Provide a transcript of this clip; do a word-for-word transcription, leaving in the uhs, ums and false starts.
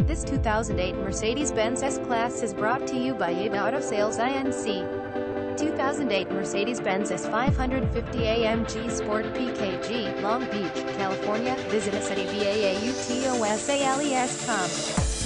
This two thousand eight Mercedes-Benz S-Class is brought to you by Ava Auto Sales Inc two thousand eight Mercedes-Benz S five fifty A M G Sport P K G, Long Beach, California. Visit us at ava auto sales dot com.